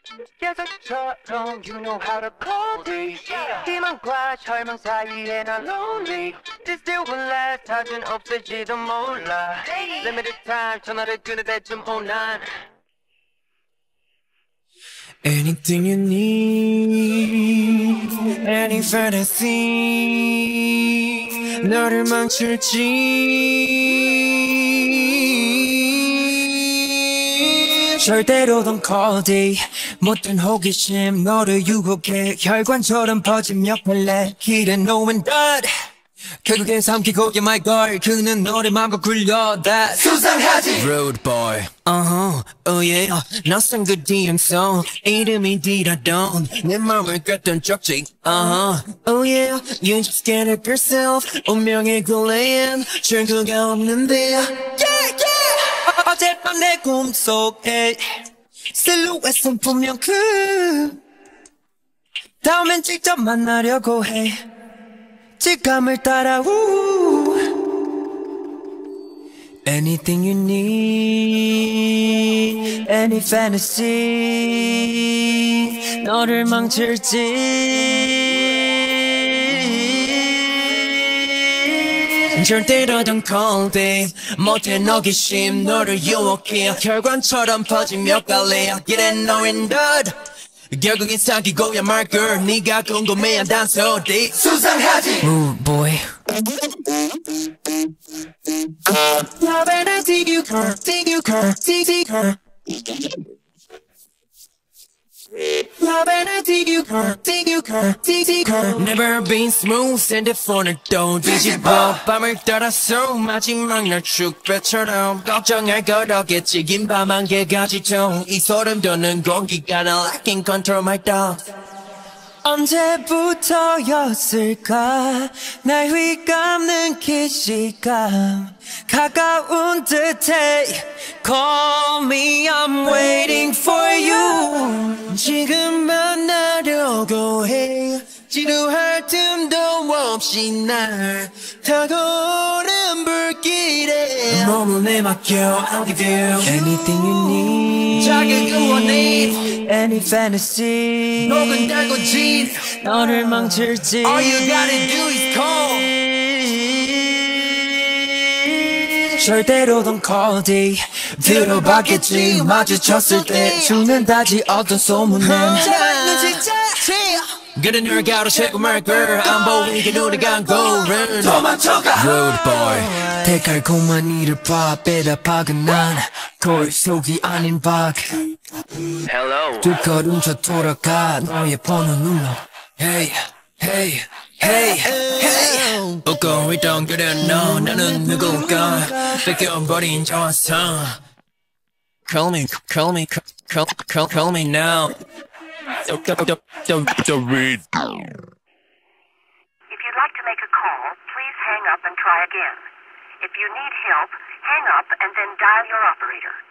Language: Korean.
계속처럼 you know how to call me. 희망과 절망 사이에 난 lonely. This day will last 터진 없을지도 몰라. Limited time 전화를 끊을 때쯤 오난. Anything you need, any fantasy, 너를 망칠지. 절대로 don't call D. 못된 호기심 너를 유혹해. 혈관처럼 퍼진 역할래. 길은 knowing that 결국엔 삼키고 you're my girl. 그는 너를 맘껏 굴려 that 수상하지. Rude boy. Oh yeah. 낯선 그 DM송 이름이 디라돈 내 맘을 꿰던 쪽지. Oh yeah. You just can't help yourself. 운명의 굴레엔 출구가 없는데. Yeah yeah. 어젯밤 내 꿈속에 실루엣은 분명 다음엔 직접 만나려고 해. 직감을 따라 Anything you need, any fantasy, 너를 망칠지. 절대로 don't call babe. 못된 호기심 너를 유혹해. 혈관처럼 퍼진 몇 갈래. Get it knowing that 결국엔 사귀고야 말걸. 네가 궁금해한 단서들 수상하지. Rude boy. Love and I dig you, girl, dig you, girl, dig her. Love and I dig you, girl, dig you, girl, dig her. Never been smooth, 핸드폰을 또 뒤집어. 밤을 따라서 마지막 날 축배처럼 걱정할 것 없겠지. 긴 밤 안개가 지쳐. 이 소름 돋는 공기가 날 I can't control my thoughts. 언제부터였을까 날 휘감는 기시감 가까운 듯해. Call me, I'm waiting for you. 지금 만나려고 해. 지루할 틈도 없이 날 타고른 불길에 몸을 내맡겨. I'll give you anything you need. 자극을 원해. Any fantasy. 녹은 달궈진 너를 망칠지. All you gotta do is call. 절대로 don't call D. 들어봤겠지. 마주쳤을 때 죽는다지 어떤 소문은. 그래 널 가로채고 말걸. 안 보이게 눈을 감고는 도망쳐가. Rude boy. 달콤한 이를 봐. 빼다 박은 난 거울 속이 아닌 박. Hello. 두 걸음쳐 돌아가. 너의 번호 눌러. Hey hey hey hey. 웃고 있던 그래 너. 나는 누굴까 뺏겨버린 저와서. Call me call me call me now. If you'd like to make a call, please hang up and try again. If you need help, hang up and then dial your operator.